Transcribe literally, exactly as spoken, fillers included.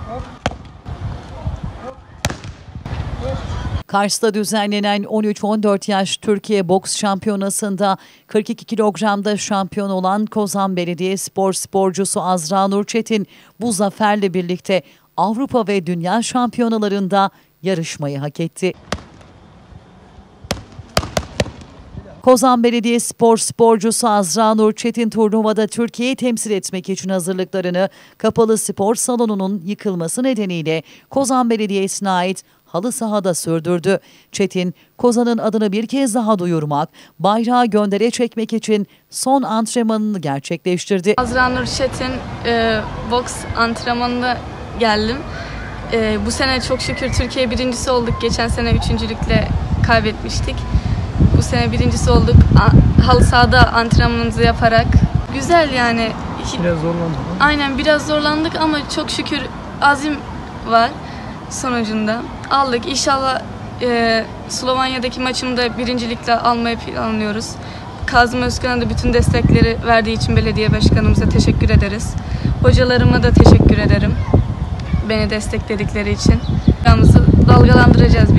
Kars'ta düzenlenen on üç on dört yaş Türkiye Boks Şampiyonası'nda kırk iki kilogramda şampiyon olan Kozan Belediyespor sporcusu Azra Nur Çetin bu zaferle birlikte Avrupa ve Dünya şampiyonalarında yarışmayı hak etti. Kozan Belediyespor sporcusu Azra Nur Çetin turnuvada Türkiye'yi temsil etmek için hazırlıklarını kapalı spor salonunun yıkılması nedeniyle Kozan Belediyesi'ne ait halı sahada sürdürdü. Çetin, Kozan'ın adını bir kez daha duyurmak, bayrağı göndere çekmek için son antrenmanını gerçekleştirdi. Azra Nur Çetin e, boks antrenmanına geldim. E, bu sene çok şükür Türkiye birincisi olduk. Geçen sene üçüncülükle kaybetmiştik. Bu sene birincisi olduk. Halı sahada antrenmanımızı yaparak. Güzel yani. Biraz zorlandık. Aynen biraz zorlandık ama çok şükür azim var sonucunda. Aldık. İnşallah e, Slovanya'daki maçımda birincilikle almayı planlıyoruz. Kazım Özkan'a da bütün destekleri verdiği için belediye başkanımıza teşekkür ederiz. Hocalarıma da teşekkür ederim. Beni destekledikleri için. Yalnızı dalgalandıracağız.